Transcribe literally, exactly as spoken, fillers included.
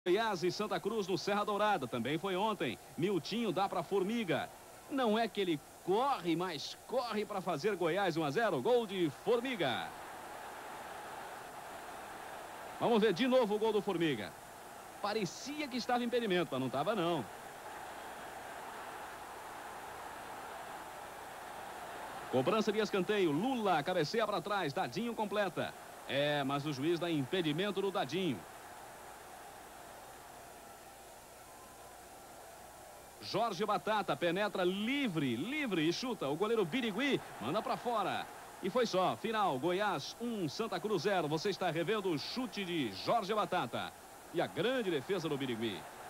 Goiás e Santa Cruz no Serra Dourada, também foi ontem. Miltinho dá para Formiga. Não é que ele corre, mas corre para fazer Goiás um a zero. Gol de Formiga. Vamos ver de novo o gol do Formiga. Parecia que estava impedimento, mas não estava não. Cobrança de escanteio. Lula cabeceia para trás. Dadinho completa. É, mas o juiz dá impedimento no Dadinho. Jorge Batata penetra livre, livre e chuta. O goleiro Birigui manda para fora. E foi só. Final, Goiás um, Santa Cruz zero. Você está revendo o chute de Jorge Batata. E a grande defesa do Birigui.